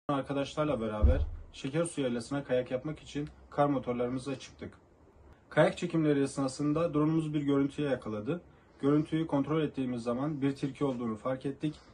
Arkadaşlarla beraber Şekersu Yaylası'na kayak yapmak için kar motorlarımızla çıktık. Kayak çekimleri esnasında drone'umuz bir görüntüye yakaladı. Görüntüyü kontrol ettiğimiz zaman bir tilki olduğunu fark ettik